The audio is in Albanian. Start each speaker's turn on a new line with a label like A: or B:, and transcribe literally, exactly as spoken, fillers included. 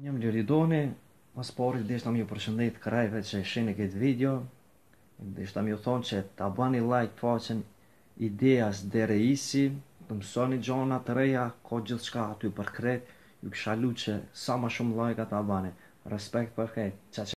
A: Një më Liridoni, mas pari deshta më ju përshëndet krajve që shihni këtë video, deshta më ju thonë që ta bani like faqen Ideas de Reisi, të mësoni gjona të reja, ka gjithçka aty për krejt, ju kisha lu që sa më shumë like ta bani. Respekt për krejt. Qa